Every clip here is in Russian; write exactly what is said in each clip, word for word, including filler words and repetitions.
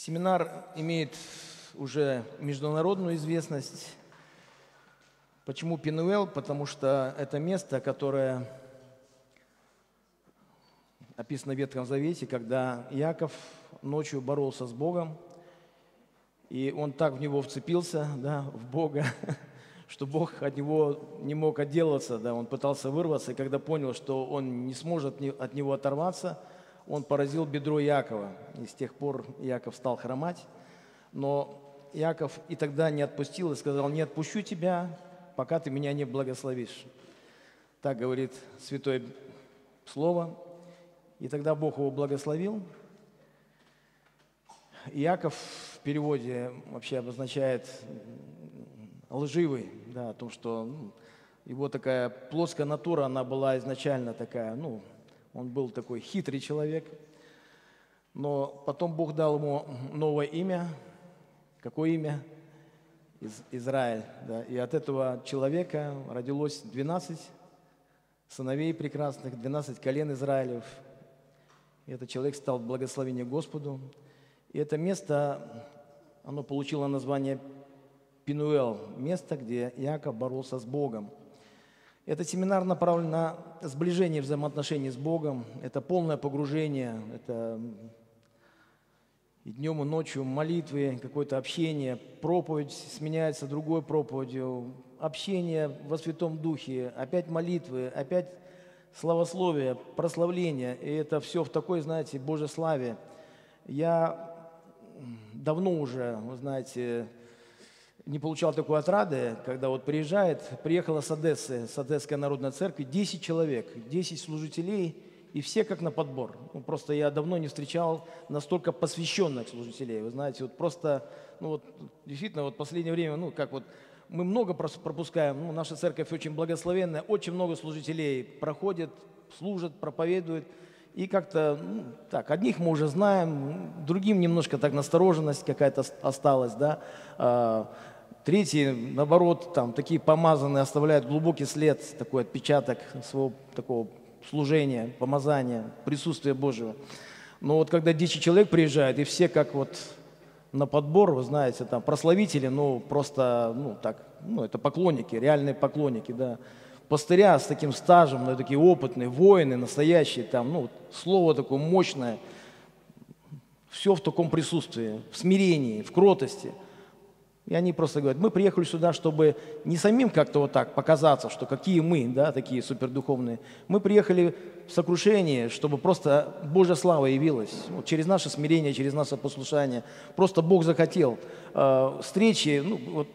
Семинар имеет уже международную известность. Почему Пенуэл? Потому что это место, которое описано в Ветхом Завете, когда Иаков ночью боролся с Богом, и он так в него вцепился, да, в Бога, что Бог от него не мог отделаться, да, он пытался вырваться, и когда понял, что он не сможет от него оторваться, он поразил бедро Иакова, и с тех пор Иаков стал хромать. Но Иаков и тогда не отпустил и сказал: не отпущу тебя, пока ты меня не благословишь. Так говорит Святое Слово. И тогда Бог его благословил. Иаков в переводе вообще обозначает лживый, да, о том, что ну, его такая плоская натура, она была изначально такая, ну, он был такой хитрый человек. Но потом Бог дал ему новое имя. Какое имя? Из, Израиль. Да. И от этого человека родилось двенадцать сыновей прекрасных, двенадцать колен Израилев. И этот человек стал благословением Господу. И это место, оно получило название Пенуэл, место, где Иаков боролся с Богом. Этот семинар направлен на сближение взаимоотношений с Богом. Это полное погружение, это и днем, и ночью молитвы, какое-то общение, проповедь сменяется другой проповедью, общение во Святом Духе, опять молитвы, опять славословие, прославление. И это все в такой, знаете, Божьей славе. Я давно уже, вы знаете, не получал такой отрады, когда вот приезжает, приехала с Одессы, с Одесской народной церкви, десять человек, десять служителей, и все как на подбор. Ну, просто я давно не встречал настолько посвященных служителей. Вы знаете, вот просто, ну вот действительно, вот в последнее время, ну как вот, мы много пропускаем, ну, наша церковь очень благословенная, очень много служителей проходят, служат, проповедуют. И как-то, ну, так, одних мы уже знаем, другим немножко так настороженность какая-то осталась, да. А, третьи, наоборот, там такие помазанные оставляют глубокий след, такой отпечаток своего такого служения, помазания, присутствия Божьего. Но вот когда десять человек приезжают, и все как вот на подбор, вы знаете, там прославители, ну просто, ну так, ну это поклонники, реальные поклонники, да. Пастыря с таким стажем, ну, такие опытные, воины настоящие, там, ну, слово такое мощное, все в таком присутствии, в смирении, в кротости. И они просто говорят: мы приехали сюда, чтобы не самим как-то вот так показаться, что какие мы, да, такие супердуховные. Мы приехали в сокрушение, чтобы просто Божья слава явилась. Вот через наше смирение, через наше послушание. Просто Бог захотел. Э, встречи, ну, вот,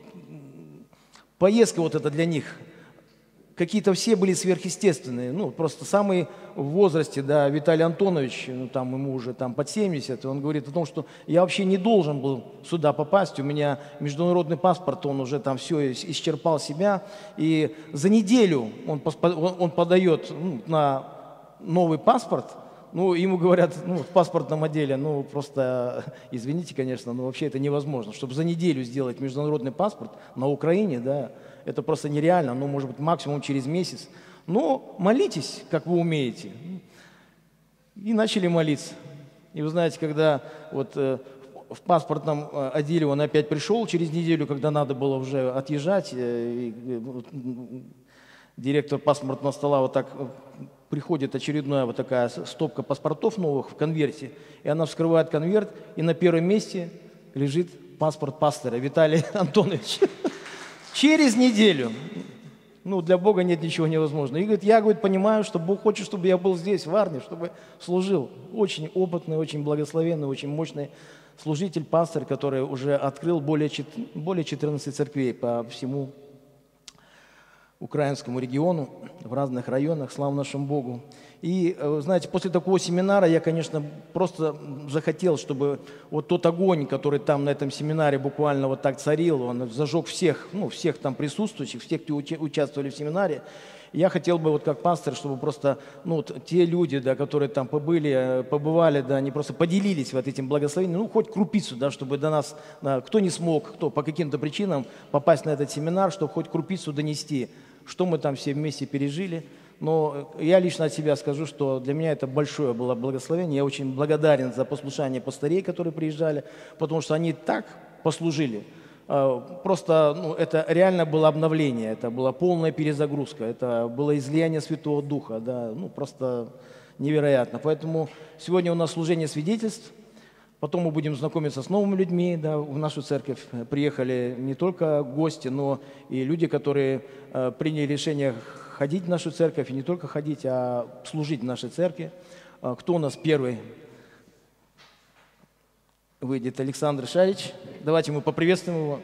поездка вот эта для них, какие-то все были сверхъестественные. Ну, просто самый в возрасте, да, Виталий Антонович, ну, там ему уже там под семьдесят, он говорит о том, что я вообще не должен был сюда попасть, у меня международный паспорт, он уже там все исчерпал себя, и за неделю он, он подает ну, на новый паспорт, ну, ему говорят, ну, в паспортном отделе, ну, просто, извините, конечно, но вообще это невозможно, чтобы за неделю сделать международный паспорт на Украине, да, это просто нереально, ну, может быть, максимум через месяц. Но молитесь, как вы умеете. И начали молиться. И вы знаете, когда вот э, в паспортном отделе он опять пришел через неделю, когда надо было уже отъезжать, э, и, э, директор паспортного стола вот так приходит очередная вот такая стопка паспортов новых в конверте, и она вскрывает конверт, и на первом месте лежит паспорт пастора Виталия Антоновича. Через неделю. Ну, для Бога нет ничего невозможного. И говорит, я, говорит, понимаю, что Бог хочет, чтобы я был здесь, в Варне, чтобы служил. Очень опытный, очень благословенный, очень мощный служитель, пастор, который уже открыл более, более четырнадцати церквей по всему украинскому региону, в разных районах, слава нашему Богу. И, знаете, после такого семинара я, конечно, просто захотел, чтобы вот тот огонь, который там на этом семинаре буквально вот так царил, он зажег всех, ну, всех там присутствующих, всех, кто участвовали в семинаре. Я хотел бы вот как пастор, чтобы просто, ну, вот те люди, да, которые там побыли, побывали, да, они просто поделились вот этим благословением, ну, хоть крупицу, да, чтобы до нас, да, кто не смог, кто по каким-то причинам попасть на этот семинар, чтобы хоть крупицу донести, что мы там все вместе пережили. Но я лично от себя скажу, что для меня это большое было благословение. Я очень благодарен за послушание пастырей, которые приезжали, потому что они так послужили. Просто ну, это реально было обновление, это была полная перезагрузка, это было излияние Святого Духа, да, ну просто невероятно. Поэтому сегодня у нас служение свидетельств, потом мы будем знакомиться с новыми людьми, да, в нашу церковь приехали не только гости, но и люди, которые э, приняли решение ходить в нашу церковь, и не только ходить, а служить в нашей церкви. Э, кто у нас первый выйдет? Александр Шарич. Давайте мы поприветствуем его.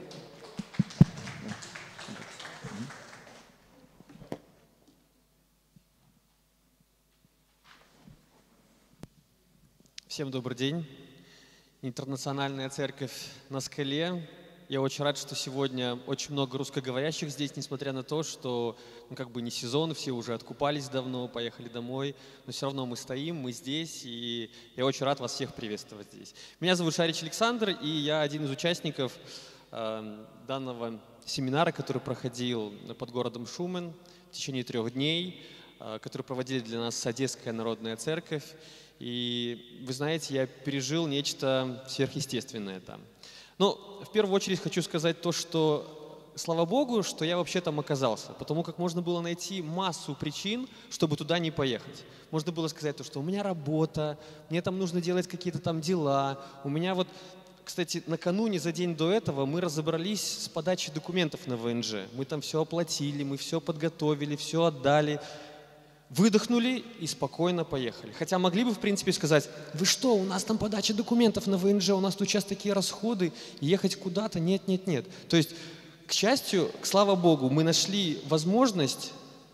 Всем добрый день. Интернациональная церковь на Скале. Я очень рад, что сегодня очень много русскоговорящих здесь, несмотря на то, что ну, как бы не сезон, все уже откупались давно, поехали домой, но все равно мы стоим, мы здесь, и я очень рад вас всех приветствовать здесь. Меня зовут Шарич Александр, и я один из участников э, данного семинара, который проходил под городом Шумен в течение трех дней, э, который проводили для нас Одесская народная церковь. И вы знаете, я пережил нечто сверхъестественное там. Но в первую очередь хочу сказать то, что слава Богу, что я вообще там оказался, потому как можно было найти массу причин, чтобы туда не поехать. Можно было сказать то, что у меня работа, мне там нужно делать какие-то там дела. У меня вот, кстати, накануне, за день до этого, мы разобрались с подачей документов на вэ эн жэ. Мы там все оплатили, мы все подготовили, все отдали. Выдохнули и спокойно поехали. Хотя могли бы, в принципе, сказать: вы что, у нас там подача документов на вэ эн жэ, у нас тут сейчас такие расходы, ехать куда-то, нет, нет, нет. То есть, к счастью, к слава Богу, мы нашли возможность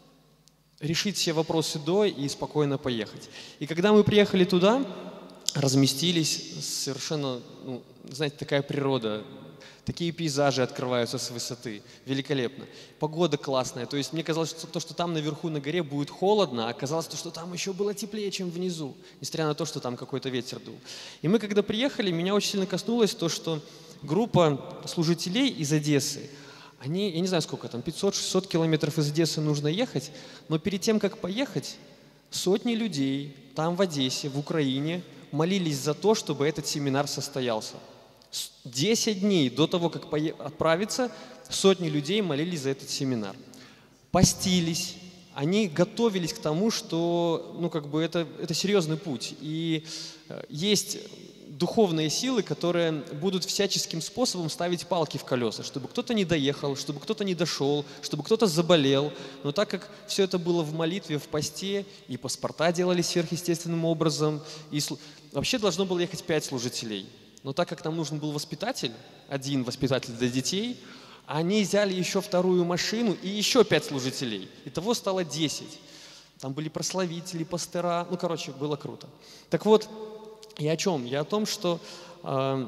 решить все вопросы до и спокойно поехать. И когда мы приехали туда, разместились, совершенно, ну, знаете, такая природа, такие пейзажи открываются с высоты. Великолепно. Погода классная. То есть мне казалось, что то, что там наверху на горе будет холодно, а оказалось, что там еще было теплее, чем внизу, несмотря на то, что там какой-то ветер дул. И мы, когда приехали, меня очень сильно коснулось то, что группа служителей из Одессы, они, я не знаю сколько там, пятьсот-шестьсот километров из Одессы нужно ехать, но перед тем, как поехать, сотни людей там в Одессе, в Украине, молились за то, чтобы этот семинар состоялся. Десять дней до того, как отправиться, сотни людей молились за этот семинар. Постились, они готовились к тому, что ну, как бы это, это серьезный путь. И есть духовные силы, которые будут всяческим способом ставить палки в колеса, чтобы кто-то не доехал, чтобы кто-то не дошел, чтобы кто-то заболел. Но так как все это было в молитве, в посте, и паспорта делали сверхъестественным образом, и вообще должно было ехать пять служителей. Но так как нам нужен был воспитатель, один воспитатель для детей, они взяли еще вторую машину и еще пять служителей. Итого стало десять. Там были прославители, пастыра. Ну, короче, было круто. Так вот, я о чем? Я о том, что э,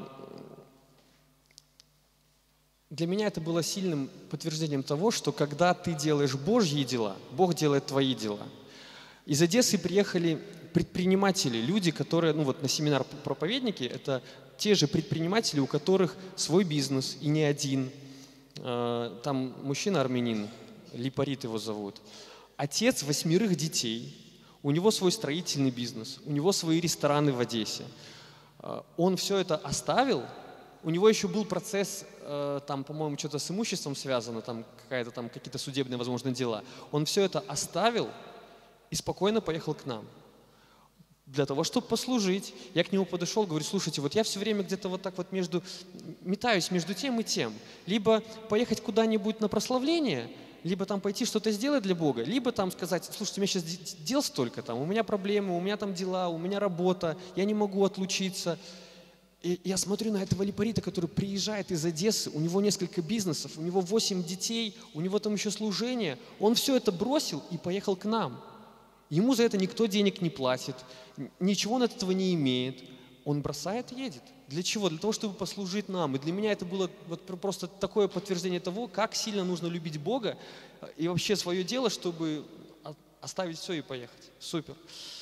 для меня это было сильным подтверждением того, что когда ты делаешь Божьи дела, Бог делает твои дела. Из Одессы приехали предприниматели, люди, которые, ну вот на семинар проповедники, это те же предприниматели, у которых свой бизнес, и не один. Там мужчина-армянин, Липарит его зовут. Отец восьмерых детей, у него свой строительный бизнес, у него свои рестораны в Одессе. Он все это оставил, у него еще был процесс, там, по-моему, что-то с имуществом связано, там какая-то там какие-то судебные, возможно, дела. Он все это оставил и спокойно поехал к нам. Для того, чтобы послужить. Я к нему подошел, говорю: слушайте, вот я все время где-то вот так вот между, метаюсь между тем и тем. Либо поехать куда-нибудь на прославление, либо там пойти что-то сделать для Бога, либо там сказать: слушайте, у меня сейчас дел столько, там, у меня проблемы, у меня там дела, у меня работа, я не могу отлучиться. И я смотрю на этого Липарита, который приезжает из Одессы, у него несколько бизнесов, у него восемь детей, у него там еще служение. Он все это бросил и поехал к нам. Ему за это никто денег не платит, ничего он от этого не имеет. Он бросает и едет. Для чего? Для того, чтобы послужить нам. И для меня это было вот просто такое подтверждение того, как сильно нужно любить Бога и вообще свое дело, чтобы оставить все и поехать. Супер.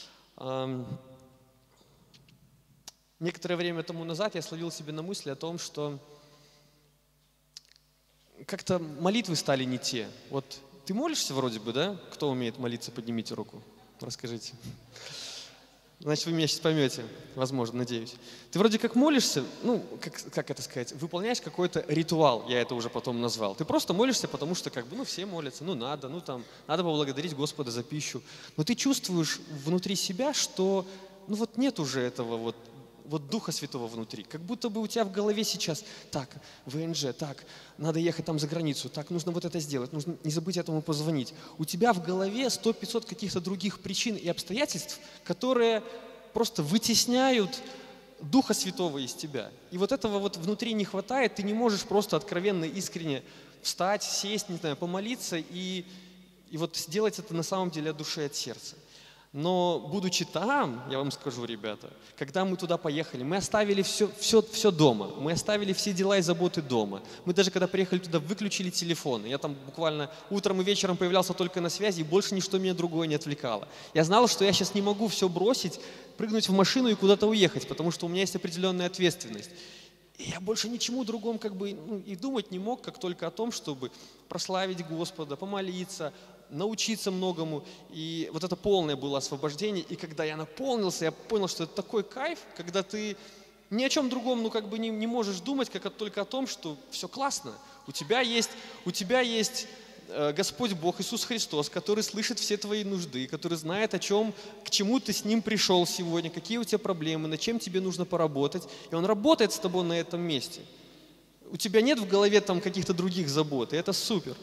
Некоторое время тому назад я словил себе на мысли о том, что как-то молитвы стали не те. Вот ты молишься вроде бы, да? Кто умеет молиться, поднимите руку. Расскажите. Значит, вы меня сейчас поймете, возможно, надеюсь. Ты вроде как молишься, ну, как, как это сказать, выполняешь какой-то ритуал, я это уже потом назвал. Ты просто молишься, потому что, как бы, ну, все молятся, ну, надо, ну, там, надо поблагодарить Господа за пищу. Но ты чувствуешь внутри себя, что, ну, вот нет уже этого вот, вот Духа Святого внутри. Как будто бы у тебя в голове сейчас, так, ВНЖ, так, надо ехать там за границу, так, нужно вот это сделать, нужно не забыть этому позвонить. У тебя в голове сто-пятьсот каких-то других причин и обстоятельств, которые просто вытесняют Духа Святого из тебя. И вот этого вот внутри не хватает, ты не можешь просто откровенно, искренне встать, сесть, не знаю, помолиться и, и вот сделать это на самом деле от души, от сердца. Но будучи там, я вам скажу, ребята, когда мы туда поехали, мы оставили все, все, все дома, мы оставили все дела и заботы дома. Мы даже когда приехали туда, выключили телефон. Я там буквально утром и вечером появлялся только на связи, и больше ничто меня другое не отвлекало. Я знал, что я сейчас не могу все бросить, прыгнуть в машину и куда-то уехать, потому что у меня есть определенная ответственность. И я больше ничему другому как бы ну, и думать не мог, как только о том, чтобы прославить Господа, помолиться, научиться многому. И вот это полное было освобождение. И когда я наполнился, я понял, что это такой кайф, когда ты ни о чем другом ну, как бы не, не можешь думать, как только о том, что все классно. У тебя есть, у тебя есть э, Господь Бог, Иисус Христос, который слышит все твои нужды, который знает, о чем, к чему ты с Ним пришел сегодня, какие у тебя проблемы, над чем тебе нужно поработать. И Он работает с тобой на этом месте. У тебя нет в голове там каких-то других забот, и это супер.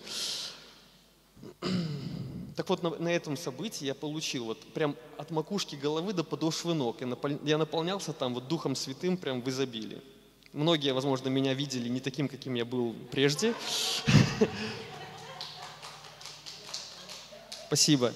Так вот, на, на этом событии я получил вот прям от макушки головы до подошвы ног. Я, напол, я наполнялся там вот Духом Святым прям в изобилии. Многие, возможно, меня видели не таким, каким я был прежде. Спасибо.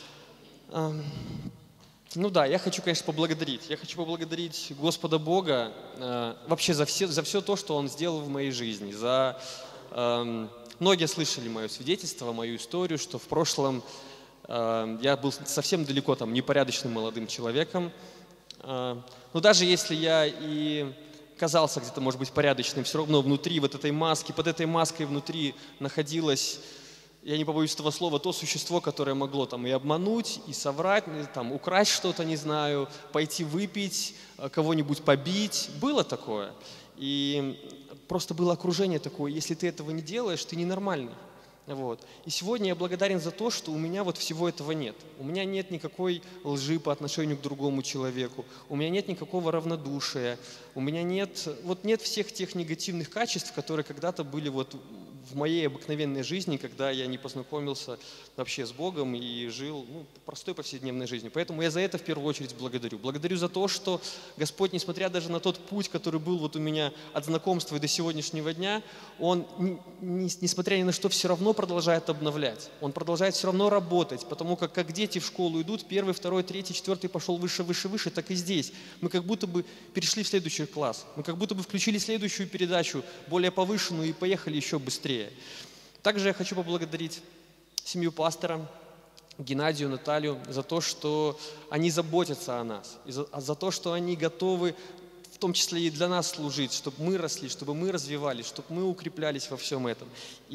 Ну да, я хочу, конечно, поблагодарить. Я хочу поблагодарить Господа Бога вообще за все, за все то, что Он сделал в моей жизни, за... Многие слышали мое свидетельство, мою историю, что в прошлом э, я был совсем далеко там непорядочным молодым человеком. Э, но даже если я и казался где-то, может быть, порядочным, все равно внутри вот этой маски, под этой маской внутри находилось, я не побоюсь этого слова, то существо, которое могло там и обмануть, и соврать, там, украсть что-то, не знаю, пойти выпить, кого-нибудь побить. Было такое. И просто было окружение такое, если ты этого не делаешь, ты ненормальный. Вот. И сегодня я благодарен за то, что у меня вот всего этого нет. У меня нет никакой лжи по отношению к другому человеку, у меня нет никакого равнодушия, у меня нет, вот нет всех тех негативных качеств, которые когда-то были вот в моей обыкновенной жизни, когда я не познакомился вообще с Богом и жил ну, простой повседневной жизнью. Поэтому я за это в первую очередь благодарю. Благодарю за то, что Господь, несмотря даже на тот путь, который был вот у меня от знакомства и до сегодняшнего дня, Он, несмотря ни на что, все равно продолжает обновлять. Он продолжает все равно работать, потому как как дети в школу идут, первый, второй, третий, четвертый пошел выше, выше, выше, так и здесь. Мы как будто бы перешли в следующий класс, мы как будто бы включили следующую передачу, более повышенную, и поехали еще быстрее. Также я хочу поблагодарить семью пастора, Геннадию, Наталью, за то, что они заботятся о нас, и за, за то, что они готовы в том числе и для нас служить, чтобы мы росли, чтобы мы развивались, чтобы мы укреплялись во всем этом.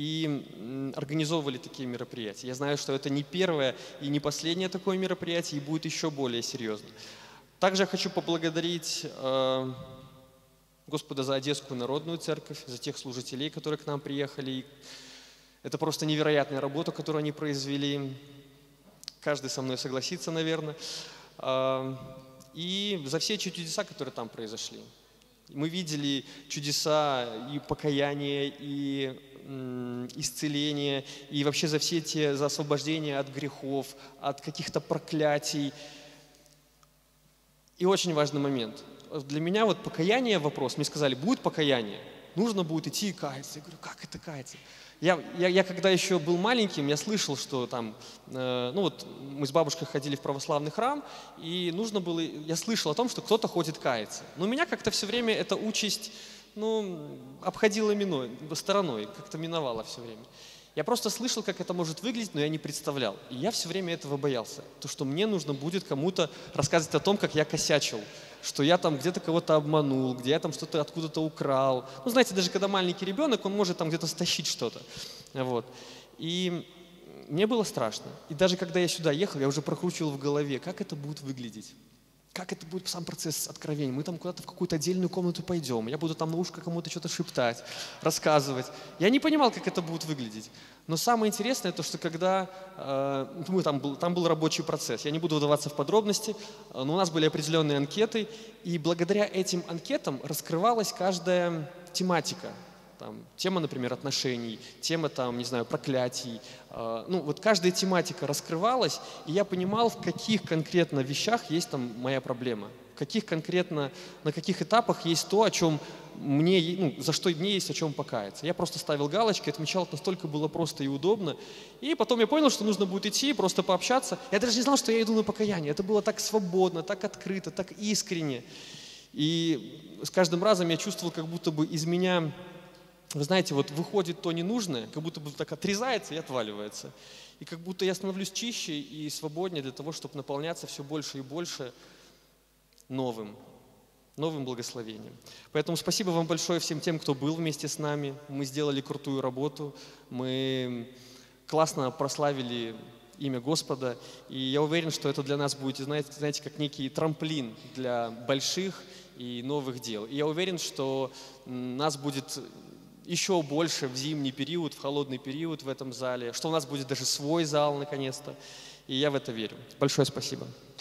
И организовывали такие мероприятия. Я знаю, что это не первое и не последнее такое мероприятие, и будет еще более серьезно. Также я хочу поблагодарить э, Господа за Одесскую народную церковь, за тех служителей, которые к нам приехали. Это просто невероятная работа, которую они произвели. Каждый со мной согласится, наверное. Э, И за все чудеса, которые там произошли. Мы видели чудеса и покаяния, и м, исцеления, и вообще за все те, за освобождение от грехов, от каких-то проклятий. И очень важный момент. Для меня вот покаяние вопрос. Мне сказали, будет покаяние, нужно будет идти и каяться. Я говорю, как это каяться? Я, я, я когда еще был маленьким, я слышал, что там, э, ну вот мы с бабушкой ходили в православный храм, и нужно было, я слышал о том, что кто-то ходит каяться. Но меня как-то все время эта участь, ну, обходила миной, стороной, как-то миновала все время. Я просто слышал, как это может выглядеть, но я не представлял. И я все время этого боялся. То, что мне нужно будет кому-то рассказывать о том, как я косячил, что я там где-то кого-то обманул, где я там что-то откуда-то украл. Ну, знаете, даже когда маленький ребенок, он может там где-то стащить что-то. Вот. И мне было страшно. И даже когда я сюда ехал, я уже прокручивал в голове, как это будет выглядеть. Как это будет сам процесс откровения. Мы там куда-то в какую-то отдельную комнату пойдем. Я буду там на ушко кому-то что-то шептать, рассказывать. Я не понимал, как это будет выглядеть. Но самое интересное, то, что когда э, мы там, был, там был рабочий процесс, я не буду вдаваться в подробности, но у нас были определенные анкеты, и благодаря этим анкетам раскрывалась каждая тематика. Там, тема, например, отношений, тема, там, не знаю, проклятий. Э, ну, вот каждая тематика раскрывалась, и я понимал, в каких конкретно вещах есть там моя проблема, в каких конкретно, на каких этапах есть то, о чем мне, ну, за что мне есть о чем покаяться. Я просто ставил галочки, отмечал, это настолько было просто и удобно. И потом я понял, что нужно будет идти, просто пообщаться. Я даже не знал, что я иду на покаяние. Это было так свободно, так открыто, так искренне. И с каждым разом я чувствовал, как будто бы из меня... Вы знаете, вот выходит то ненужное, как будто бы так отрезается и отваливается. И как будто я становлюсь чище и свободнее для того, чтобы наполняться все больше и больше новым, новым благословением. Поэтому спасибо вам большое всем тем, кто был вместе с нами. Мы сделали крутую работу, мы классно прославили имя Господа. И я уверен, что это для нас будет, знаете, знаете, как некий трамплин для больших и новых дел. И я уверен, что нас будет... еще больше в зимний период, в холодный период в этом зале, что у нас будет даже свой зал наконец-то. И я в это верю. Большое спасибо.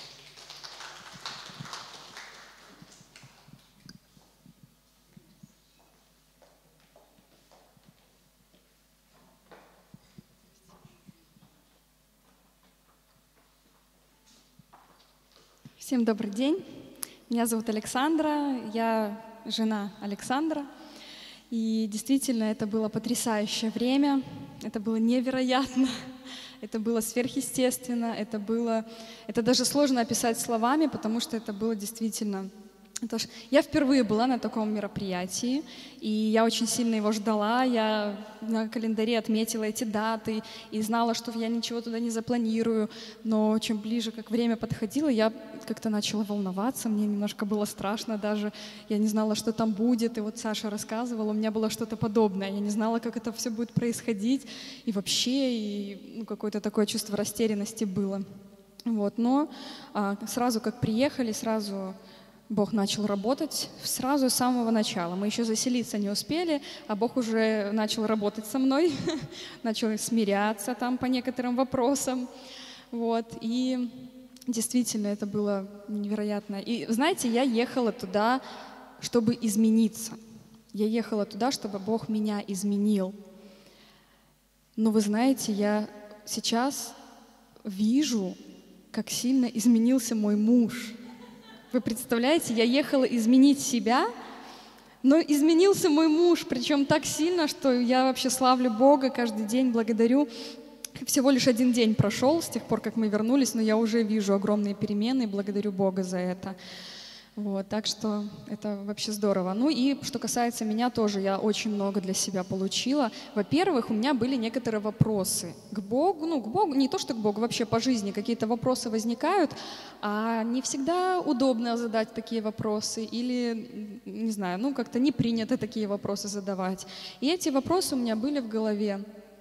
Всем добрый день. Меня зовут Александра, я жена Александра. И действительно, это было потрясающее время, это было невероятно, это было сверхъестественно, это было, это даже сложно описать словами, потому что это было действительно... Это ж... Я впервые была на таком мероприятии, и я очень сильно его ждала, я на календаре отметила эти даты и знала, что я ничего туда не запланирую, но чем ближе как время подходило, я как-то начала волноваться, мне немножко было страшно даже, я не знала, что там будет, и вот Саша рассказывала, у меня было что-то подобное, я не знала, как это все будет происходить, и вообще, и ну, какое-то такое чувство растерянности было. Вот. Но а, сразу как приехали, сразу... Бог начал работать сразу с самого начала. Мы еще заселиться не успели, а Бог уже начал работать со мной, начал смиряться там по некоторым вопросам. Вот. И действительно это было невероятно. И знаете, я ехала туда, чтобы измениться. Я ехала туда, чтобы Бог меня изменил. Но вы знаете, я сейчас вижу, как сильно изменился мой муж. Вы представляете, я ехала изменить себя, но изменился мой муж, причем так сильно, что я вообще славлю Бога, каждый день благодарю. Всего лишь один день прошел с тех пор, как мы вернулись, но я уже вижу огромные перемены и благодарю Бога за это. Вот, так что это вообще здорово. Ну и что касается меня тоже, я очень много для себя получила. Во-первых, у меня были некоторые вопросы к Богу, ну к Богу, не то что к Богу, вообще по жизни какие-то вопросы возникают, а не всегда удобно задать такие вопросы или, не знаю, ну как-то не принято такие вопросы задавать. И эти вопросы у меня были в голове.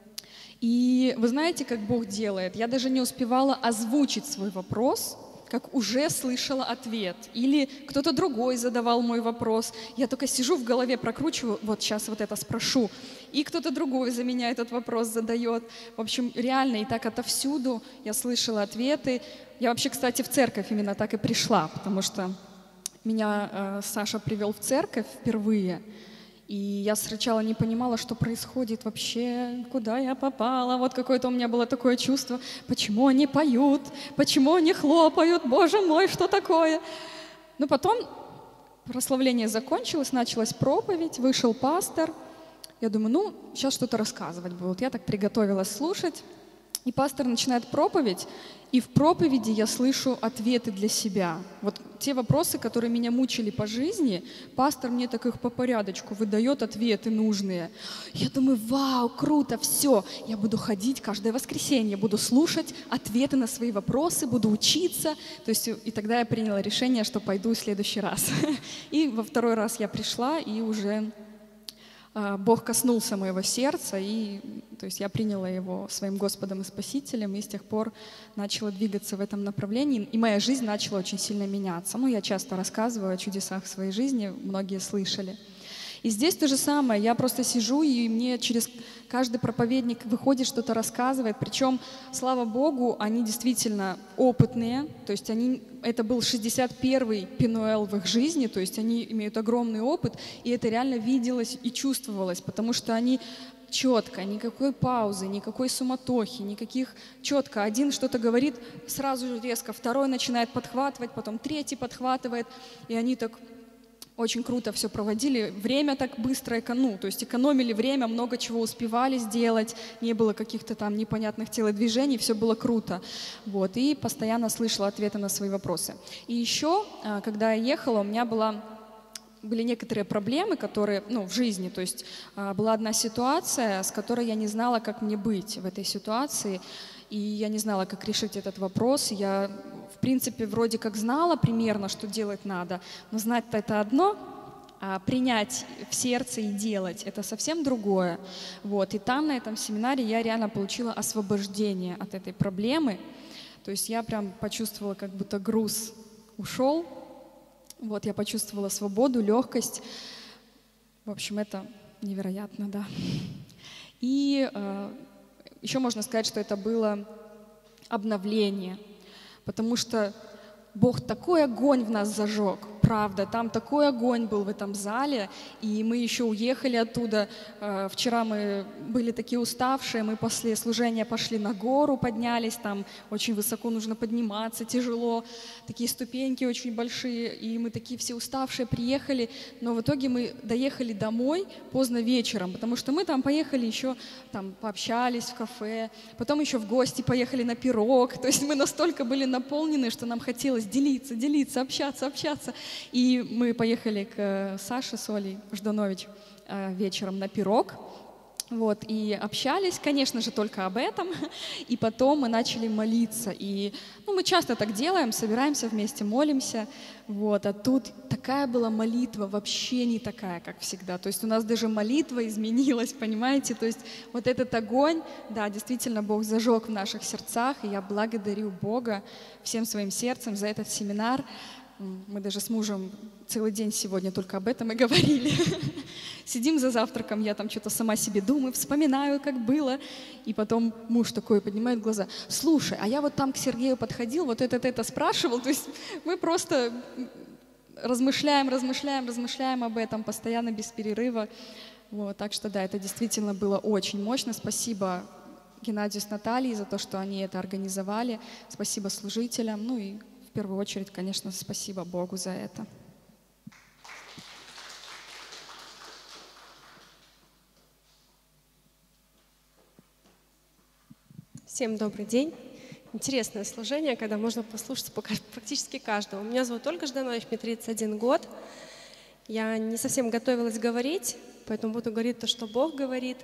И вы знаете, как Бог делает? Я даже не успевала озвучить свой вопрос, как уже слышала ответ. Или кто-то другой задавал мой вопрос. Я только сижу в голове, прокручиваю, вот сейчас вот это спрошу. И кто-то другой за меня этот вопрос задает. В общем, реально и так отовсюду я слышала ответы. Я вообще, кстати, в церковь именно так и пришла, потому что меня э, Саша привел в церковь впервые. И я сначала не понимала, что происходит вообще, куда я попала. Вот какое-то у меня было такое чувство, почему они поют, почему они хлопают, боже мой, что такое? Но потом прославление закончилось, началась проповедь, вышел пастор. Я думаю, ну, сейчас что-то рассказывать будут. Я так приготовилась слушать. И пастор начинает проповедь, и в проповеди я слышу ответы для себя. Вот те вопросы, которые меня мучили по жизни, пастор мне так их по порядочку выдает ответы нужные. Я думаю, вау, круто, все, я буду ходить каждое воскресенье, буду слушать ответы на свои вопросы, буду учиться. То есть, и тогда я приняла решение, что пойду в следующий раз. И во второй раз я пришла и уже Бог коснулся моего сердца, и то есть я приняла Его своим Господом и Спасителем, и с тех пор начала двигаться в этом направлении, и моя жизнь начала очень сильно меняться. Ну, я часто рассказываю о чудесах своей жизни, многие слышали. И здесь то же самое, я просто сижу, и мне через каждый проповедник выходит, что-то рассказывает, причем, слава Богу, они действительно опытные, то есть они, это был шестьдесят первый Пинуэл в их жизни, то есть они имеют огромный опыт, и это реально виделось и чувствовалось, потому что они четко, никакой паузы, никакой суматохи, никаких четко. Один что-то говорит, сразу же резко, второй начинает подхватывать, потом третий подхватывает, и они так... Очень круто все проводили, время так быстро, ну, то есть экономили время, много чего успевали сделать, не было каких-то там непонятных телодвижений, все было круто. Вот, и постоянно слышала ответы на свои вопросы. И еще, когда я ехала, у меня была... были некоторые проблемы, которые, ну, в жизни, то есть была одна ситуация, с которой я не знала, как мне быть в этой ситуации, и я не знала, как решить этот вопрос. Я, в принципе, вроде как знала примерно, что делать надо, но знать-то это одно, а принять в сердце и делать — это совсем другое. Вот. И там, на этом семинаре, я реально получила освобождение от этой проблемы. То есть я прям почувствовала, как будто груз ушел. Вот, я почувствовала свободу, легкость. В общем, это невероятно, да. И э, еще можно сказать, что это было обновление, потому что Бог такой огонь в нас зажег, правда, там такой огонь был в этом зале, и мы еще уехали оттуда. Вчера мы были такие уставшие, мы после служения пошли на гору, поднялись, там очень высоко нужно подниматься, тяжело, такие ступеньки очень большие, и мы такие все уставшие приехали, но в итоге мы доехали домой поздно вечером, потому что мы там поехали еще, там пообщались в кафе, потом еще в гости поехали на пирог, то есть мы настолько были наполнены, что нам хотелось делиться, делиться, общаться, общаться. И мы поехали к Саше с Олей Жданович вечером на пирог. Вот, и общались, конечно же, только об этом. И потом мы начали молиться. И, ну, мы часто так делаем, собираемся вместе, молимся. Вот, а тут такая была молитва, вообще не такая, как всегда. То есть у нас даже молитва изменилась, понимаете? То есть вот этот огонь, да, действительно Бог зажег в наших сердцах. И я благодарю Бога всем своим сердцем за этот семинар. Мы даже с мужем целый день сегодня только об этом и говорили. Сидим за завтраком, я там что-то сама себе думаю, вспоминаю, как было. И потом муж такой поднимает глаза. Слушай, а я вот там к Сергею подходил, вот это, это спрашивал. То есть мы просто размышляем, размышляем, размышляем об этом постоянно, без перерыва. Вот, так что да, это действительно было очень мощно. Спасибо Геннадию с Натальей за то, что они это организовали. Спасибо служителям. Ну и в первую очередь, конечно, спасибо Богу за это. Всем добрый день. Интересное служение, когда можно послушать практически каждого. Меня зовут Ольга Жданович, мне тридцать один год. Я не совсем готовилась говорить, поэтому буду говорить то, что Бог говорит.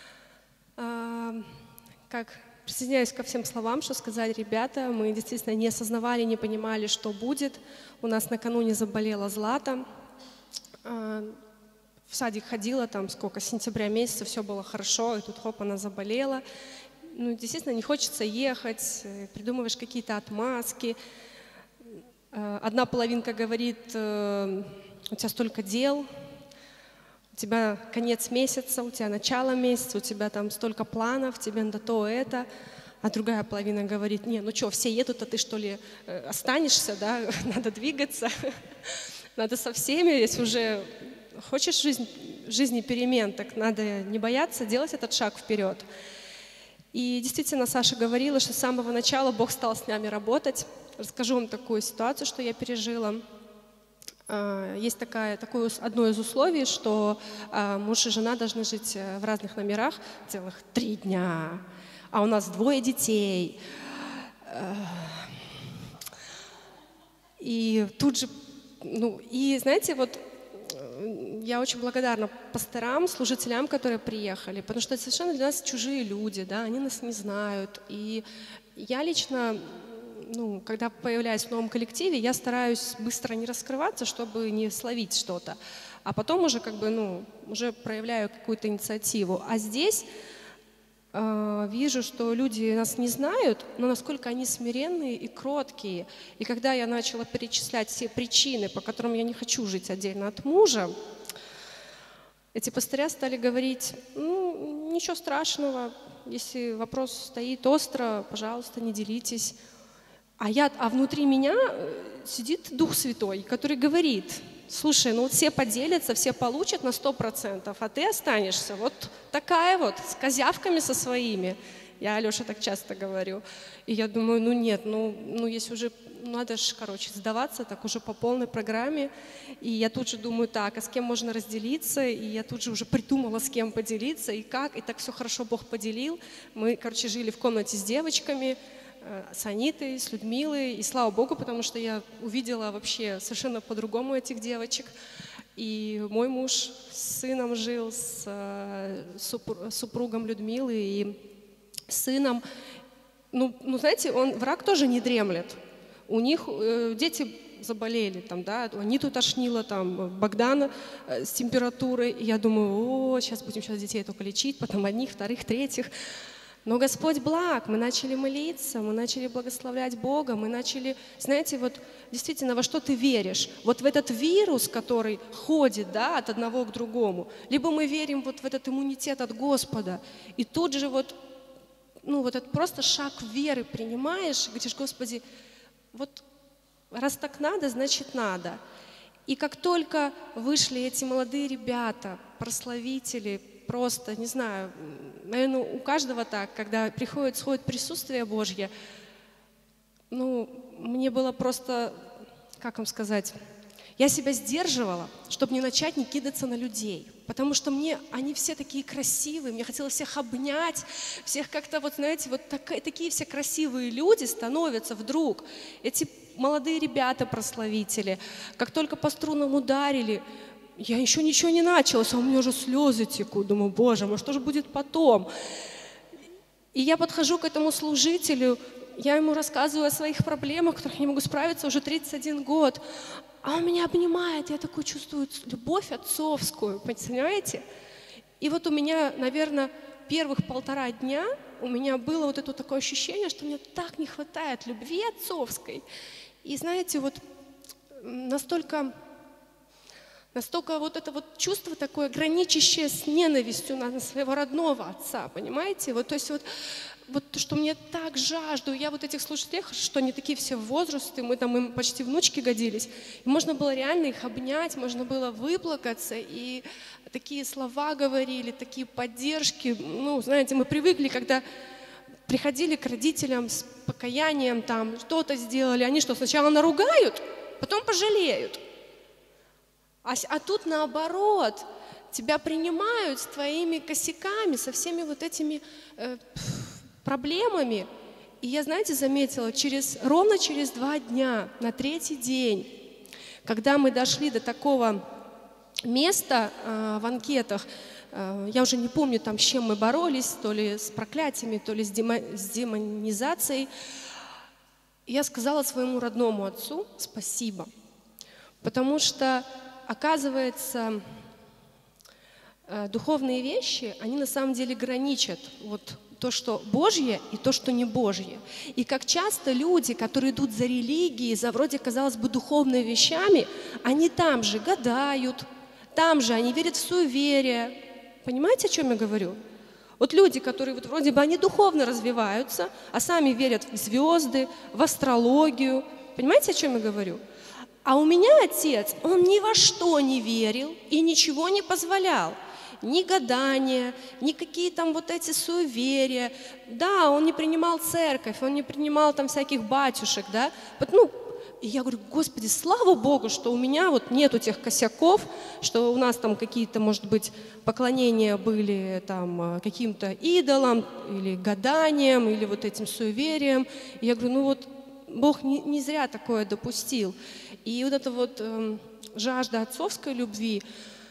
Как присоединяюсь ко всем словам, что сказали ребята. Мы действительно не осознавали, не понимали, что будет. У нас накануне заболела Злата. В садик ходила, там сколько, сентября месяца, все было хорошо, и тут хоп, она заболела. Ну, действительно, не хочется ехать, придумываешь какие-то отмазки. Одна половинка говорит, у тебя столько дел, у тебя конец месяца, у тебя начало месяца, у тебя там столько планов, тебе надо то, это. А другая половина говорит, не, ну что, все едут, а ты что ли останешься, да, надо двигаться, надо со всеми, если уже хочешь жизнь, жизни перемен, так надо не бояться делать этот шаг вперед. И действительно, Саша говорила, что с самого начала Бог стал с нами работать. Расскажу вам такую ситуацию, что я пережила. Есть такая, такое одно из условий, что муж и жена должны жить в разных номерах целых три дня, а у нас двое детей. И тут же, ну, и знаете, вот я очень благодарна пасторам, служителям, которые приехали, потому что это совершенно для нас чужие люди, да, они нас не знают. И я лично, ну, когда появляюсь в новом коллективе, я стараюсь быстро не раскрываться, чтобы не словить что-то. А потом уже как бы, ну, уже проявляю какую-то инициативу. А здесь э, вижу, что люди нас не знают, но насколько они смиренные и кроткие. И когда я начала перечислять все причины, по которым я не хочу жить отдельно от мужа, эти пастыря стали говорить: ну, ничего страшного, если вопрос стоит остро, пожалуйста, не делитесь. А, я, а внутри меня сидит Дух Святой, который говорит: слушай, ну вот все поделятся, все получат на сто процентов, а ты останешься вот такая вот, с козявками со своими. Я Алёше так часто говорю. И я думаю, ну нет, ну, ну если уже, надо же, короче, сдаваться так уже по полной программе. И я тут же думаю, так, а с кем можно разделиться? И я тут же уже придумала, с кем поделиться и как. И так все хорошо Бог поделил. Мы, короче, жили в комнате с девочками, с Анитой, с Людмилой. И слава Богу, потому что я увидела вообще совершенно по-другому этих девочек. И мой муж с сыном жил, с супругом Людмилы и сыном. Ну, ну, знаете, он, враг тоже не дремлет. У них э, дети заболели, там, да, Аниту тошнило, там, Богдана э, с температурой. И я думаю, о, сейчас будем сейчас детей только лечить, потом одних, вторых, третьих. Но Господь благ, мы начали молиться, мы начали благословлять Бога, мы начали, знаете, вот действительно, во что ты веришь? Вот в этот вирус, который ходит, да, от одного к другому, либо мы верим вот в этот иммунитет от Господа, и тут же вот, ну вот этот просто шаг веры принимаешь, и говоришь: Господи, вот раз так надо, значит надо. И как только вышли эти молодые ребята, прославители, просто, не знаю, наверное, у каждого так, когда приходит, сходит присутствие Божье, ну, мне было просто, как вам сказать, я себя сдерживала, чтобы не начать не кидаться на людей, потому что мне, они все такие красивые, мне хотелось всех обнять, всех как-то, вот знаете, вот так, такие все красивые люди становятся вдруг, эти молодые ребята, прославители, как только по струнам ударили, я еще ничего не началась, а у меня уже слезы текут. Думаю, Боже мой, что же будет потом? И я подхожу к этому служителю, я ему рассказываю о своих проблемах, которых я не могу справиться уже тридцать один год. А он меня обнимает, я такую чувствую любовь отцовскую, понимаете? И вот у меня, наверное, первых полтора дня у меня было вот это такое ощущение, что мне так не хватает любви отцовской. И знаете, вот настолько... Настолько вот это вот чувство такое, граничащее с ненавистью на своего родного отца, понимаете? Вот, то есть вот, вот что мне так жажду, я вот этих слушателей, что они такие все в возрасте, мы там им почти внучки годились, и можно было реально их обнять, можно было выплакаться, и такие слова говорили, такие поддержки, ну, знаете, мы привыкли, когда приходили к родителям с покаянием, там, что-то сделали, они что, сначала наругают, потом пожалеют. А, а тут наоборот, тебя принимают с твоими косяками, со всеми вот этими э, проблемами. И я, знаете, заметила, через, ровно через два дня, на третий день, когда мы дошли до такого места э, в анкетах, э, я уже не помню, там, с чем мы боролись, то ли с проклятиями, то ли с, демо, с демонизацией, я сказала своему родному отцу спасибо, потому что оказывается, духовные вещи, они на самом деле граничат вот то, что Божье, и то, что не Божье. И как часто люди, которые идут за религией, за вроде, казалось бы, духовными вещами, они там же гадают, там же они верят в суеверие. Понимаете, о чем я говорю? Вот люди, которые вот вроде бы они духовно развиваются, а сами верят в звезды, в астрологию. Понимаете, о чем я говорю? А у меня отец, он ни во что не верил и ничего не позволял. Ни гадания, ни какие там вот эти суеверия. Да, он не принимал церковь, он не принимал там всяких батюшек, да. Вот, ну, и я говорю, Господи, слава Богу, что у меня вот нету тех косяков, что у нас там какие-то, может быть, поклонения были там каким-то идолам или гаданиям, или вот этим суевериям. И я говорю, ну вот Бог не, не зря такое допустил. И вот эта вот э, жажда отцовской любви,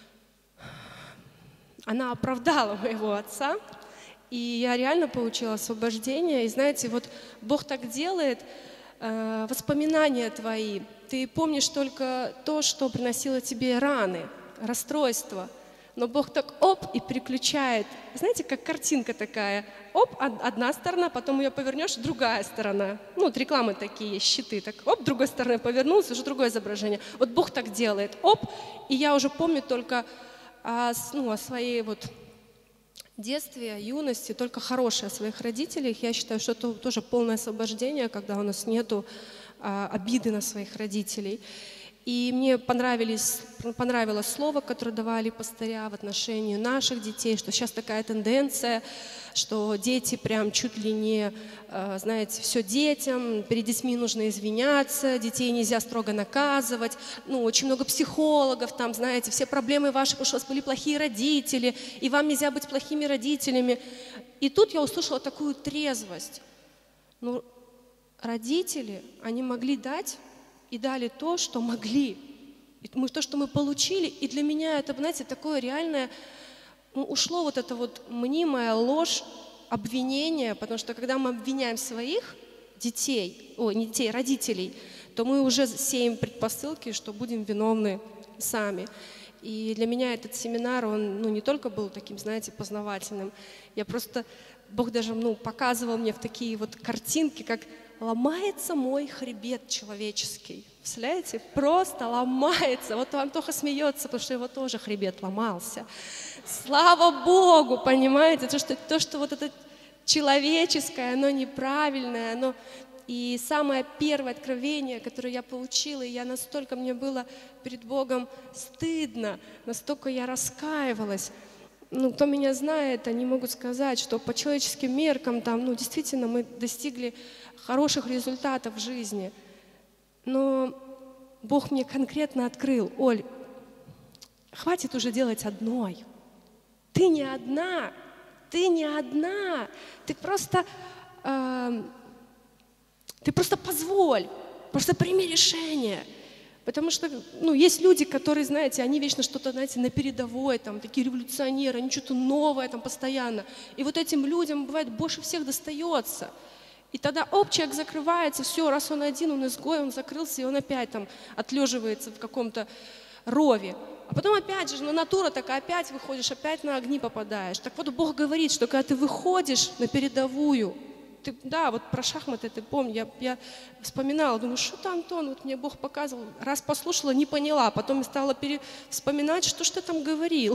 она оправдала моего отца, и я реально получила освобождение. И знаете, вот Бог так делает, э, воспоминания твои, ты помнишь только то, что приносило тебе раны, расстройство. Но Бог так оп и переключает. Знаете, как картинка такая. Оп, одна сторона, потом ее повернешь, другая сторона. Ну, вот рекламы такие есть, щиты. Так оп, другой стороной повернулся, уже другое изображение. Вот Бог так делает. Оп, и я уже помню только о, ну, о своей вот детстве, о юности, только хорошее о своих родителях. Я считаю, что это тоже полное освобождение, когда у нас нету а, обиды на своих родителей. И мне понравились, понравилось слово, которое давали пастыря в отношении наших детей, что сейчас такая тенденция, что дети прям чуть ли не, знаете, все детям, перед детьми нужно извиняться, детей нельзя строго наказывать, ну, очень много психологов, там, знаете, все проблемы ваши, потому что у вас были плохие родители, и вам нельзя быть плохими родителями. И тут я услышала такую трезвость. Ну, родители, они могли дать и дали то, что могли, и мы, то, что мы получили. И для меня это, знаете, такое реальное, ну, ушло вот это вот мнимая ложь, обвинение, потому что когда мы обвиняем своих детей, ой, не детей, родителей, то мы уже сеем предпосылки, что будем виновны сами. И для меня этот семинар, он, ну, не только был таким, знаете, познавательным, я просто, Бог даже, ну, показывал мне в такие вот картинки, как ломается мой хребет человеческий. Представляете? Просто ломается. Вот Антоха смеется, потому что его тоже хребет ломался. Слава Богу, понимаете? То, что, то, что вот это человеческое, оно неправильное, оно... И самое первое откровение, которое я получила, и я настолько, мне было перед Богом стыдно, настолько я раскаивалась. Ну, кто меня знает, они могут сказать, что по человеческим меркам там, ну, действительно, мы достигли хороших результатов в жизни. Но Бог мне конкретно открыл: Оль, хватит уже делать одной. Ты не одна, ты не одна. Ты просто, э, ты просто позволь, просто прими решение. Потому что, ну, есть люди, которые, знаете, они вечно что-то, знаете, на передовой, там, такие революционеры, они что-то новое там постоянно. И вот этим людям, бывает, больше всех достается. И тогда, оп, человек закрывается, все, раз он один, он изгой, он закрылся, и он опять там отлеживается в каком-то рове. А потом опять же, ну, натура такая, опять выходишь, опять на огни попадаешь. Так вот, Бог говорит, что когда ты выходишь на передовую, ты, да, вот про шахматы ты помнишь, я, я вспоминала, думаю, что-то, Антон, вот мне Бог показывал, раз послушала, не поняла, потом стала пере... вспоминать, что ж ты там говорил.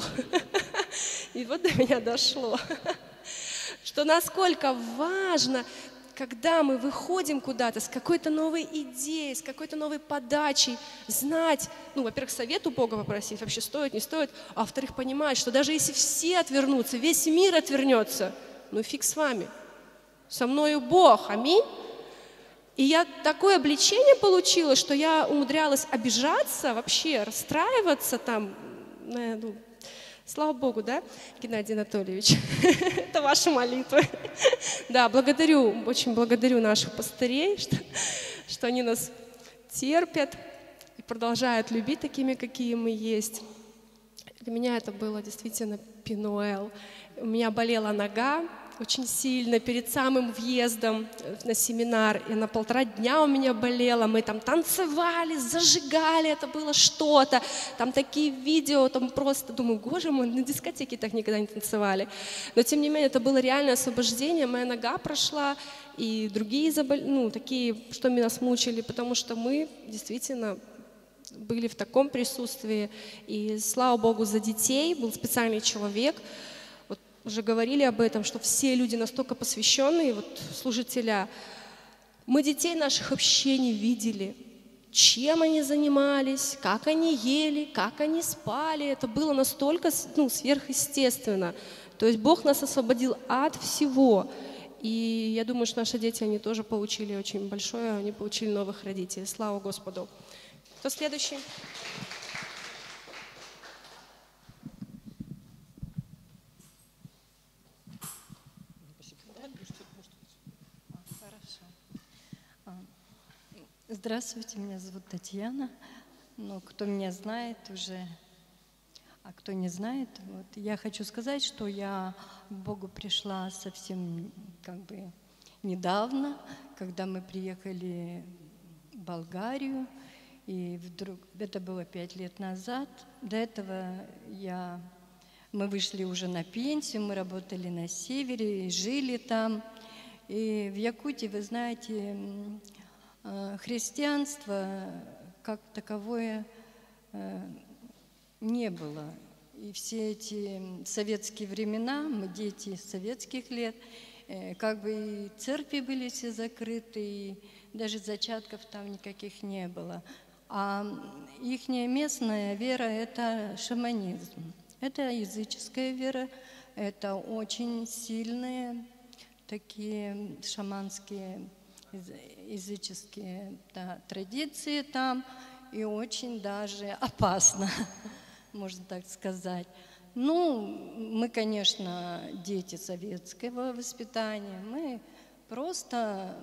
И вот до меня дошло, что насколько важно, когда мы выходим куда-то с какой-то новой идеей, с какой-то новой подачей, знать, ну, во-первых, совет у Бога попросить, вообще стоит, не стоит, а во-вторых, понимать, что даже если все отвернутся, весь мир отвернется, ну фиг с вами. Со мною Бог, аминь. И я такое обличение получила, что я умудрялась обижаться, вообще расстраиваться там. Ну, слава Богу, да, Геннадий Анатольевич? Это ваша молитва. Да, благодарю, очень благодарю наших пастырей, что, что они нас терпят и продолжают любить такими, какие мы есть. Для меня это было действительно Пенуэл. У меня болела нога очень сильно перед самым въездом на семинар, и на полтора дня у меня болело, мы там танцевали, зажигали, это было что-то, там такие видео, там просто, думаю, боже мой, на дискотеке так никогда не танцевали, но тем не менее это было реальное освобождение, моя нога прошла, и другие забол... ну, такие, что меня смучили, потому что мы действительно были в таком присутствии, и слава Богу за детей, был специальный человек. Уже говорили об этом, что все люди настолько посвященные, вот служителя. Мы детей наших вообще не видели, чем они занимались, как они ели, как они спали. Это было настолько, ну, сверхъестественно. То есть Бог нас освободил от всего. И я думаю, что наши дети, они тоже получили очень большое, они получили новых родителей. Слава Господу. Кто следующий? Здравствуйте, меня зовут Татьяна. Ну, кто меня знает уже, а кто не знает, вот, я хочу сказать, что я к Богу пришла совсем как бы недавно, когда мы приехали в Болгарию. И вдруг, это было пять лет назад, до этого я, мы вышли уже на пенсию, мы работали на севере и жили там. И в Якутии, вы знаете, христианства как таковое не было. И все эти советские времена, мы дети советских лет, как бы и церкви были все закрыты, и даже зачатков там никаких не было. А их местная вера – это шаманизм. Это языческая вера, это очень сильные такие шаманские, языческие да, традиции там, и очень даже опасно, можно так сказать. Ну, мы, конечно, дети советского воспитания, мы просто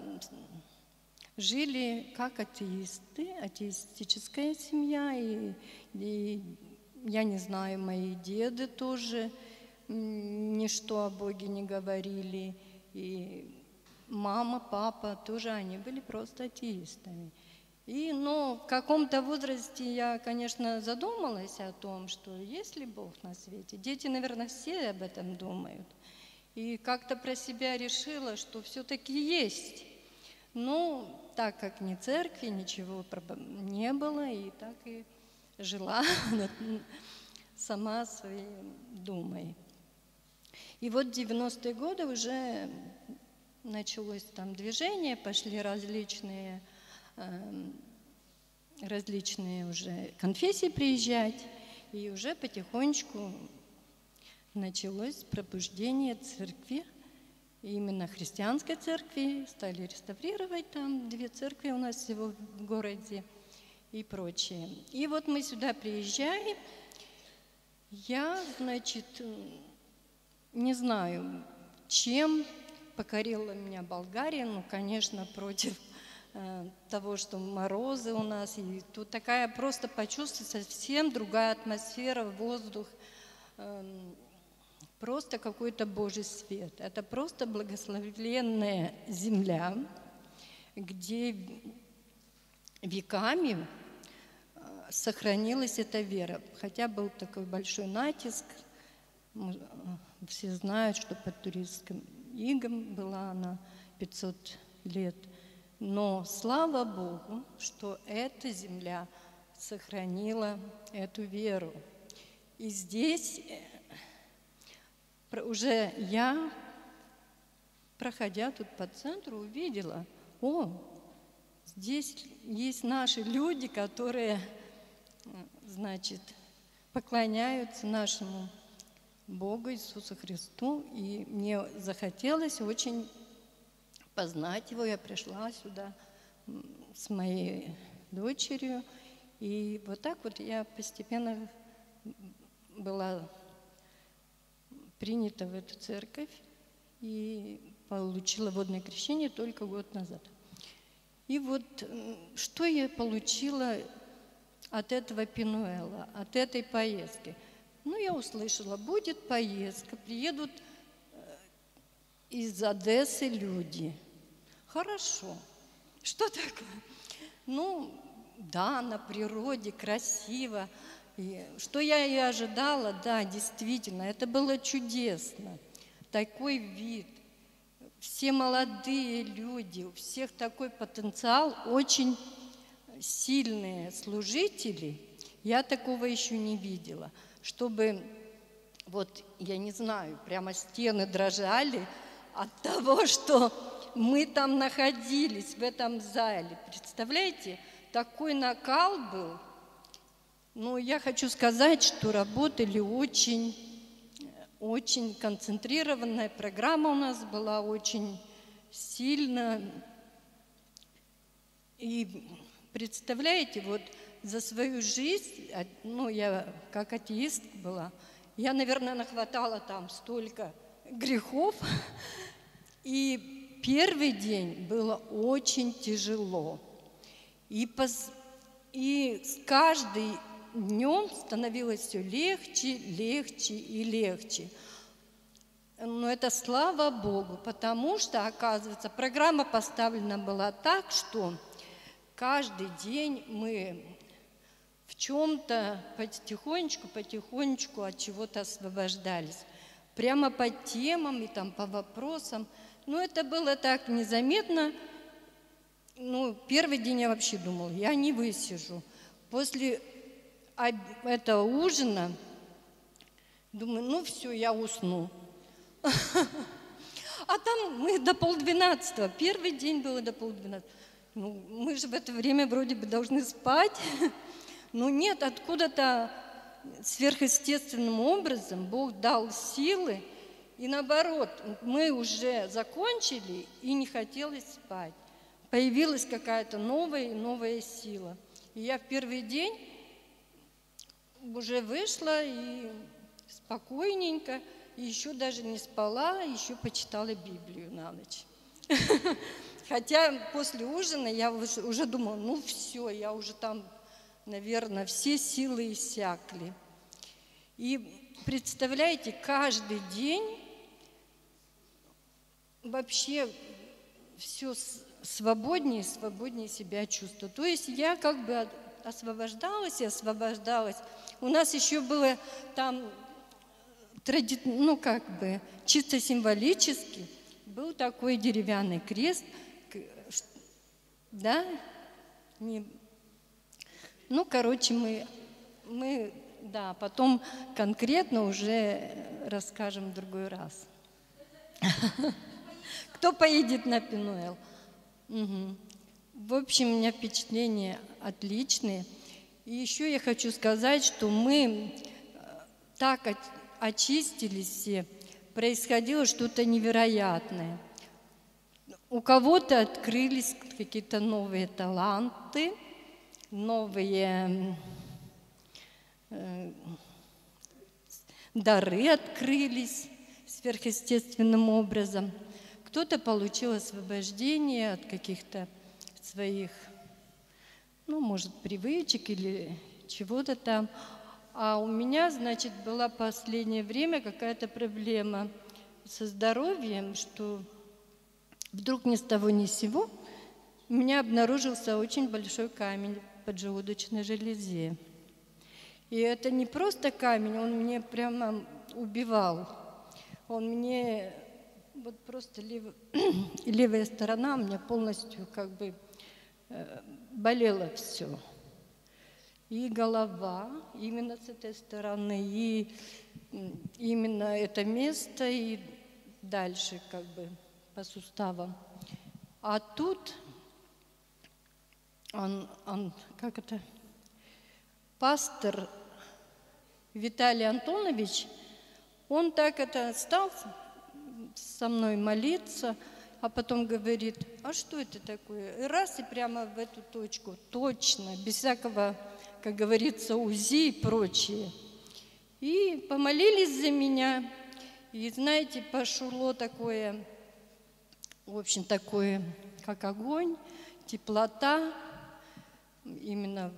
жили как атеисты, атеистическая семья, и, и я не знаю, мои деды тоже ничто о Боге не говорили, и мама, папа тоже, они были просто атеистами. И, но в каком-то возрасте я, конечно, задумалась о том, что есть ли Бог на свете. Дети, наверное, все об этом думают. И как-то про себя решила, что все-таки есть. Ну, так как ни церкви, ничего не было, и так и жила сама своей думой. И вот в девяностые годы уже началось там движение, пошли различные, э, различные уже конфессии приезжать, и уже потихонечку началось пробуждение церкви, именно христианской церкви, стали реставрировать там две церкви у нас всего в городе и прочее. И вот мы сюда приезжаем, я, значит, не знаю, чем покорила меня Болгария, ну, конечно, против э, того, что морозы у нас, и тут такая просто почувствовать совсем другая атмосфера, воздух, э, просто какой-то Божий свет. Это просто благословенная земля, где веками сохранилась эта вера, хотя был такой большой натиск. Все знают, что под туристским игом была она пятьсот лет. Но слава Богу, что эта земля сохранила эту веру. И здесь уже я, проходя тут по центру, увидела, о, здесь есть наши люди, которые, значит, поклоняются нашему Богу Иисусу Христу, и мне захотелось очень познать Его. Я пришла сюда с моей дочерью, и вот так вот я постепенно была принята в эту церковь и получила водное крещение только год назад. И вот что я получила от этого Пенуэла, от этой поездки? Ну, я услышала, будет поездка, приедут из Одессы люди. Хорошо. Что такое? Ну, да, на природе, красиво. И что я и ожидала, да, действительно, это было чудесно. Такой вид. Все молодые люди, у всех такой потенциал, очень сильные служители. Я такого еще не видела. Чтобы, вот, я не знаю, прямо стены дрожали от того, что мы там находились, в этом зале. Представляете, такой накал был. Но я хочу сказать, что работали очень, очень концентрированная программа у нас была, очень сильно. И представляете, вот за свою жизнь, ну, я как атеист была, я, наверное, нахватала там столько грехов. И первый день было очень тяжело. И, пос... и с каждым днем становилось все легче, легче и легче. Но это слава Богу, потому что, оказывается, программа поставлена была так, что каждый день мы в чем-то потихонечку, потихонечку от чего-то освобождались. Прямо по темам и там по вопросам. Но это было так незаметно. Ну, первый день я вообще думала, я не высижу. После этого ужина думаю, ну все, я усну. А там мы до полдвенадцатого. Первый день было до полдвенадцатого. Ну, мы же в это время вроде бы должны спать. Но нет, откуда-то сверхъестественным образом Бог дал силы. И наоборот, мы уже закончили и не хотелось спать. Появилась какая-то новая новая сила. И я в первый день уже вышла и спокойненько, и еще даже не спала, еще почитала Библию на ночь. Хотя после ужина я уже думала, ну все, я уже там, наверное, все силы иссякли. И представляете, каждый день вообще все свободнее и свободнее себя чувствую. То есть я как бы освобождалась и освобождалась. У нас еще было там, тради... ну как бы, чисто символически, был такой деревянный крест, да, не... ну, короче, мы, мы, да, потом конкретно уже расскажем в другой раз. Кто поедет на Пенуэл? Угу. В общем, у меня впечатления отличные. И еще я хочу сказать, что мы так очистились все, происходило что-то невероятное. У кого-то открылись какие-то новые таланты, новые э, дары открылись сверхъестественным образом. Кто-то получил освобождение от каких-то своих, ну, может, привычек или чего-то там. А у меня, значит, была в последнее время какая-то проблема со здоровьем, что вдруг ни с того ни с сего у меня обнаружился очень большой камень в поджелудочной железе. И это не просто камень, он мне прямо убивал. Он мне, вот просто лев... левая сторона у меня полностью как бы э, болело все. И голова именно с этой стороны, и именно это место, и дальше как бы по суставам. А тут он, он как это, пастор Виталий Антонович, он так это стал со мной молиться, а потом говорит, а что это такое? И раз, и прямо в эту точку, точно, без всякого, как говорится, УЗИ и прочее. И помолились за меня, и, знаете, пошло такое, в общем, такое, как огонь, теплота, именно,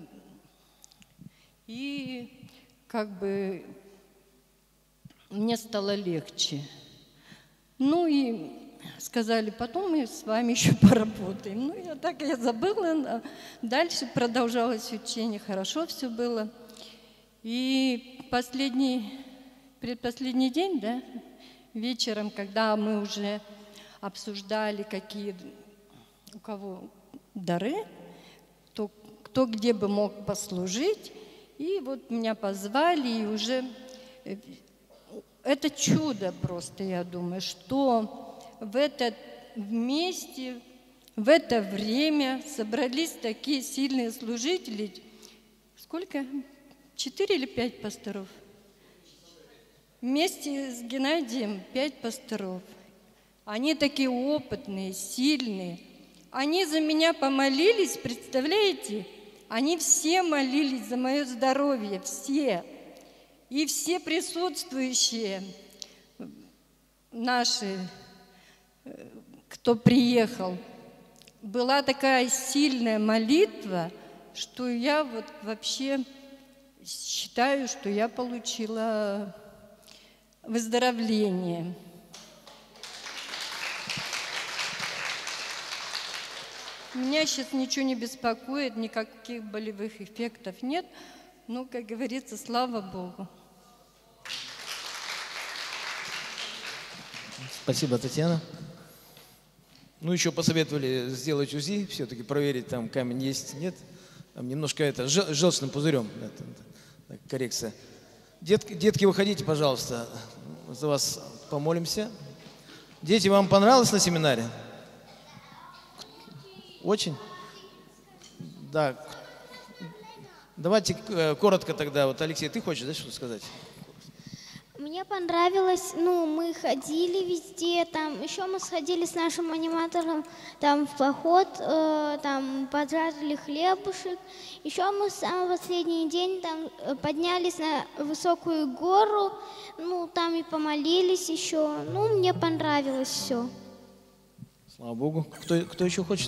и как бы мне стало легче. Ну и сказали, потом мы с вами еще поработаем. Ну, я так я забыла. Дальше продолжалось учение, хорошо все было. И последний, предпоследний день, да, вечером, когда мы уже обсуждали, какие у кого дары, то кто где бы мог послужить, и вот меня позвали, и уже это чудо просто, я думаю, что в это вместе, в это время собрались такие сильные служители. Сколько? Четыре или пять пасторов? Вместе с Геннадием пять пасторов. Они такие опытные, сильные. Они за меня помолились, представляете? Они все молились за мое здоровье, все. И все присутствующие наши, кто приехал, была такая сильная молитва, что я вот вообще считаю, что я получила выздоровление. Меня сейчас ничего не беспокоит, никаких болевых эффектов нет. Ну, как говорится, слава Богу. Спасибо, Татьяна. Ну, еще посоветовали сделать УЗИ, все-таки проверить, там камень есть, нет. Там немножко это, жел- желчным пузырем, это, это, коррекция. Детки, детки, выходите, пожалуйста, за вас помолимся. Дети, вам понравилось на семинаре? Очень? Да. Давайте э, коротко тогда. Вот, Алексей, ты хочешь, да, что-то сказать? Мне понравилось, ну, мы ходили везде, там, еще мы сходили с нашим аниматором, там, в поход, э, там, потратили хлебушек. Еще мы в самый последний день, там, э, поднялись на высокую гору, ну, там и помолились еще. Ну, мне понравилось все. Слава Богу. Кто, кто еще хочет?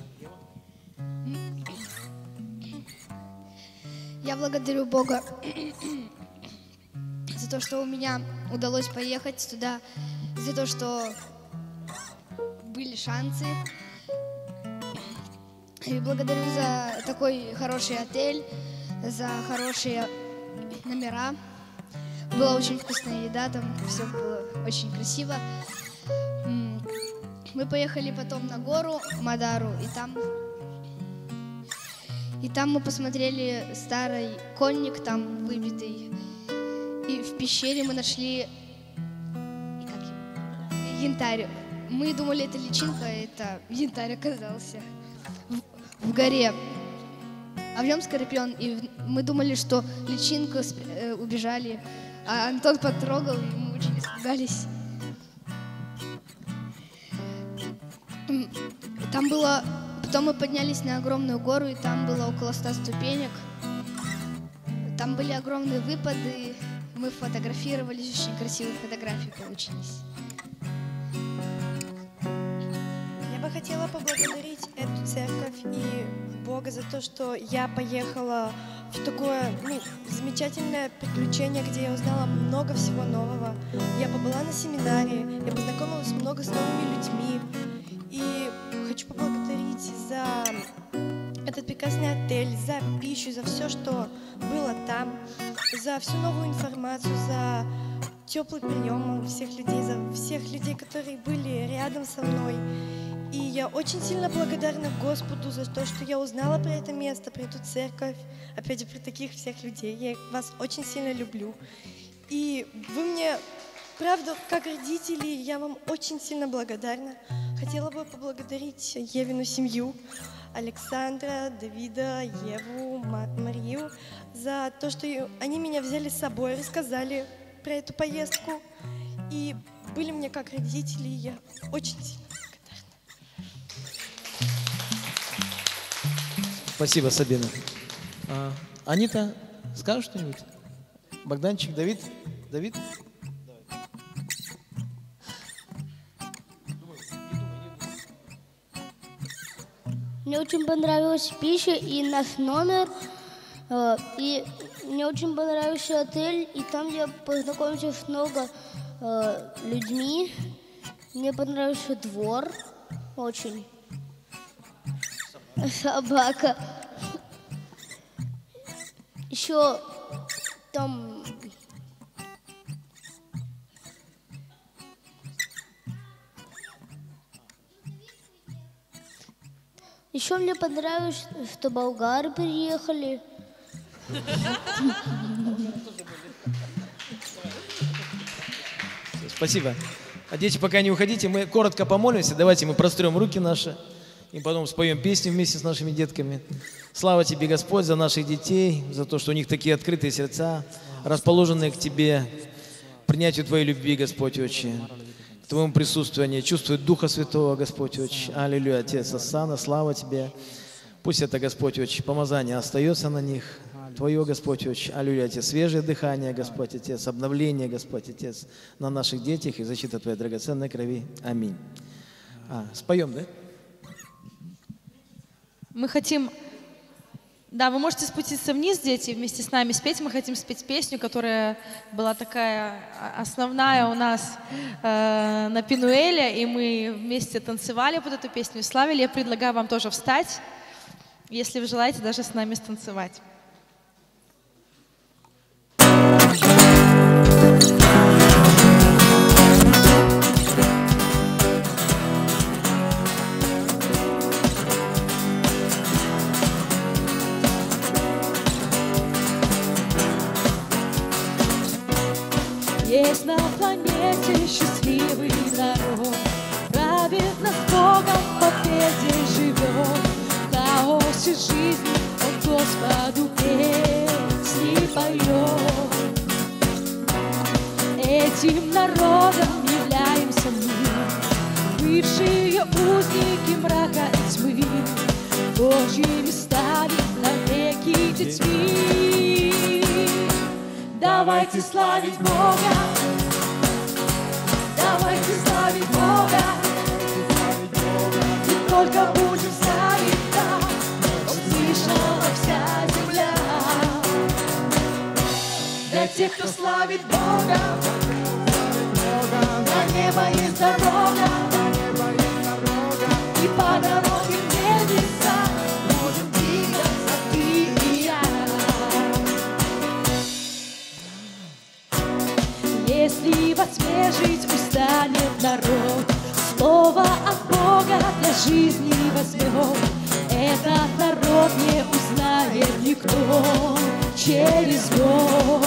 Я благодарю Бога за то, что у меня удалось поехать туда, за то, что были шансы. И благодарю за такой хороший отель, за хорошие номера. Была очень вкусная еда, там все было очень красиво. М, Мы поехали потом на гору Мадару, и там, и там мы посмотрели старый конник, там выбитый. И в пещере мы нашли как его? Янтарь. Мы думали, это личинка, а это янтарь оказался в, в горе. А в нем скорпион. И в- мы думали, что личинка спр- э, убежали. А Антон потрогал, и мы очень испугались. М, Там было... Потом мы поднялись на огромную гору, и там было около ста ступенек. Там были огромные выпады. Мы фотографировались, очень красивые фотографии получились. Я бы хотела поблагодарить эту церковь и Бога за то, что я поехала в такое ну, замечательное приключение, где я узнала много всего нового. Я побыла на семинаре, я познакомилась много с новыми людьми. И хочу поблагодарить за этот прекрасный отель, за пищу, за все, что было там, за всю новую информацию, за теплый прием всех людей, за всех людей, которые были рядом со мной. И я очень сильно благодарна Господу за то, что я узнала про это место, про эту церковь, опять же, про таких всех людей. Я вас очень сильно люблю. И вы мне, правда, как родители, я вам очень сильно благодарна. Хотела бы поблагодарить Евину семью, Александра, Давида, Еву, Ма- Марию, за то, что и- они меня взяли с собой, рассказали про эту поездку. И были мне как родители, и я очень сильно Спасибо, Сабина. А, Анита, скажешь что-нибудь? Богданчик, Давид? Давид? Мне очень понравилась пища и наш номер, э, и мне очень понравился отель, и там я познакомился с много э, людьми. Мне понравился двор очень. Собака. Еще там еще мне понравилось, что болгары приехали. Спасибо. А дети, пока не уходите, мы коротко помолимся. Давайте мы прострем руки наши и потом споем песни вместе с нашими детками. Слава Тебе, Господь, за наших детей, за то, что у них такие открытые сердца, расположенные к Тебе, принятию Твоей любви, Господь Отче, к Твоему присутствию. Они чувствуют Духа Святого, Господь Отче. Аллилуйя, Отец Асана, слава Тебе. Пусть это, Господь Отче, помазание остается на них. Твое, Господь Отче, аллилуйя, Отец, свежее дыхание, Господь Отец, обновление, Господь Отец, на наших детях и защита Твоей драгоценной крови. Аминь. А, споем, да? Мы хотим Да, вы можете спуститься вниз, дети, и вместе с нами спеть. Мы хотим спеть песню, которая была такая основная у нас э, на Пинуэле, и мы вместе танцевали под эту песню и славили. Я предлагаю вам тоже встать, если вы желаете даже с нами станцевать. Есть на планете счастливый народ, правит над Богом, в победе живет. В хаосе жизни он Господу песни поет. Этим народом являемся мы, бывшие узники мрака и тьмы, Божьими стали навеки детьми. Давайте славить Бога, давайте славить Бога, и только будем славить так, услышала вся земля. Для тех, кто славит Бога, на небо есть дорога, и по дороге в небеса будем двигаться ты и я. Если во тьме жить устанет народ, слово от Бога для жизни возьмет. Этот народ не узнает никто через год.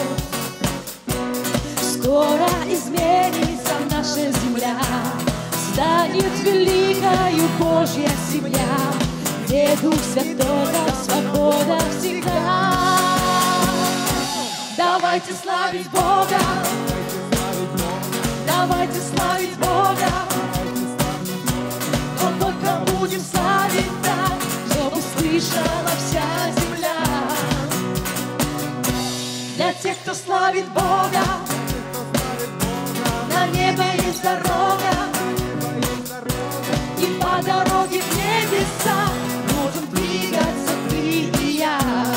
Скоро изменится наша земля, станет великою Божья семья, где Дух Святой, свобода всегда. Давайте славить Бога, давайте славить Бога, но только будем славить так, чтобы слышала вся земля. Для тех, кто славит Бога, на небо есть дорога, и по дороге в небеса можем двигаться ты и я.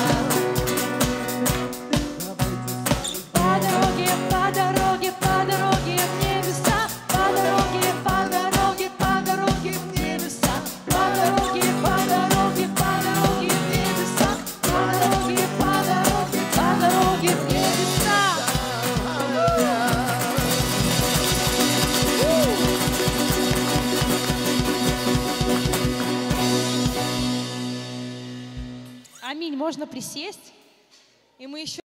По дороге, по дороге, по дороге в небеса, по дороге, по дороге, по дороге в небеса, по дороге, по дороге, по дороге в небеса, по дороге, по дороге, по дороге в небеса. Аминь. Можно присесть, и мы еще